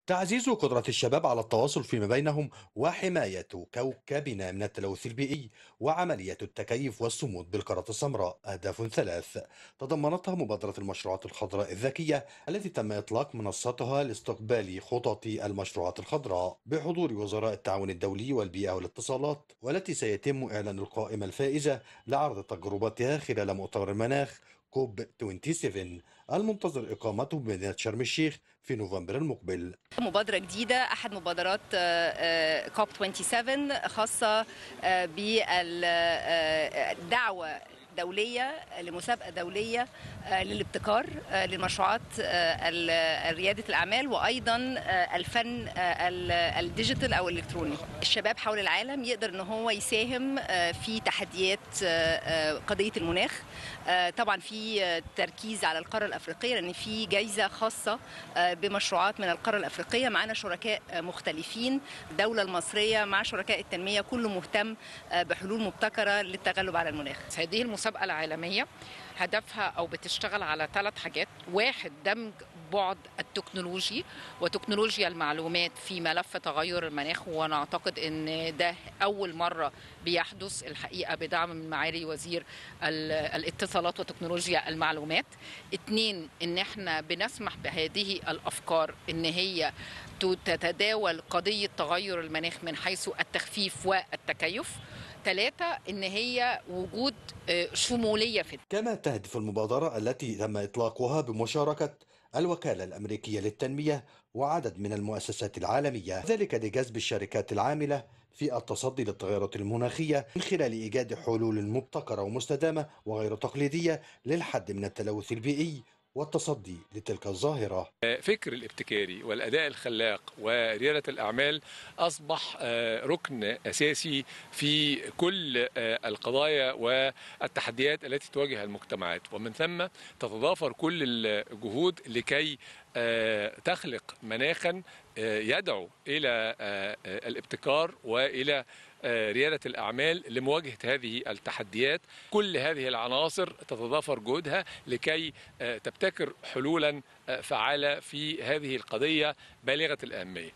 تعزيز قدرة الشباب على التواصل فيما بينهم وحماية كوكبنا من التلوث البيئي وعملية التكيف والصمود بالقارة السمراء أهداف ثلاث تضمنتها مبادرة المشروعات الخضراء الذكية التي تم إطلاق منصتها لاستقبال خطط المشروعات الخضراء بحضور وزراء التعاون الدولي والبيئة والاتصالات، والتي سيتم إعلان القائمة الفائزة لعرض تجربتها خلال مؤتمر المناخ كوب 27 المنتظر إقامته بمدينة شرم الشيخ في نوفمبر المقبل. مبادرة جديدة أحد مبادرات كوب 27 خاصة بالدعوة دولية لمسابقة دولية للابتكار لمشروعات ريادة الأعمال وأيضا الفن الديجيتال أو الإلكتروني. الشباب حول العالم يقدر أنه هو يساهم في تحديات قضية المناخ. طبعا في تركيز على القارة الأفريقية لأن في جايزة خاصة بمشروعات من القارة الأفريقية. معنا شركاء مختلفين، الدولة المصرية مع شركاء التنمية كله مهتم بحلول مبتكرة للتغلب على المناخ. هذه المسابقة العالمية هدفها أو بتشتغل على 3 حاجات. 1 دمج بعد التكنولوجي وتكنولوجيا المعلومات في ملف تغير المناخ، ونعتقد أن ده أول مرة بيحدث الحقيقة بدعم من معالي وزير الاتصالات وتكنولوجيا المعلومات. 2 أن احنا بنسمح بهذه الأفكار أن هي تتداول قضية تغير المناخ من حيث التخفيف والتكيف. 3 إن هي وجود شمولية في. كما تهدف المبادرة التي تم إطلاقها بمشاركة الوكالة الأمريكية للتنمية وعدد من المؤسسات العالمية، ذلك لجذب الشركات العاملة في التصدي للتغيرات المناخية من خلال إيجاد حلول مبتكرة ومستدامة وغير تقليدية للحد من التلوث البيئي والتصدي لتلك الظاهرة. فكر الابتكاري والأداء الخلاق وريادة الأعمال أصبح ركن أساسي في كل القضايا والتحديات التي تواجه المجتمعات، ومن ثم تتضافر كل الجهود لكي تخلق مناخا يدعو إلى الابتكار وإلى ريادة الأعمال لمواجهة هذه التحديات. كل هذه العناصر تتضافر جهودها لكي تبتكر حلولا فعالة في هذه القضية بالغة الأهمية.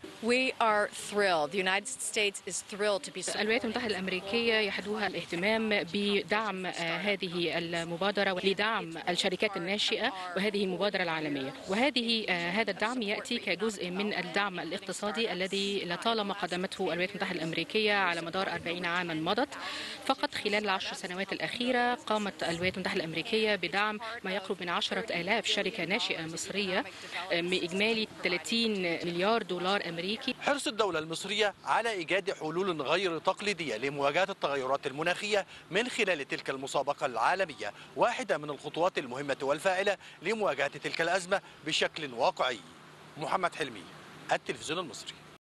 الولايات المتحدة الأمريكية يحدوها الاهتمام بدعم هذه المبادرة ولدعم الشركات الناشئة وهذه المبادرة العالمية، هذا الدعم يأتي كجزء من الدعم الاقتصادي الذي لطالما قدمته الولايات المتحدة الأمريكية على مدار 40 عاما مضت. فقط خلال 10 سنوات الأخيرة قامت الولايات المتحدة الأمريكية بدعم ما يقرب من 10,000 شركة ناشئة مصرية بإجمالي 30 مليار دولار أمريكي. حرص الدولة المصرية على إيجاد حلول غير تقليدية لمواجهة التغيرات المناخية من خلال تلك المسابقة العالمية واحدة من الخطوات المهمة والفاعلة لمواجهة تلك الأزمة بشكل واقعي. محمد حلمي، التلفزيون المصري.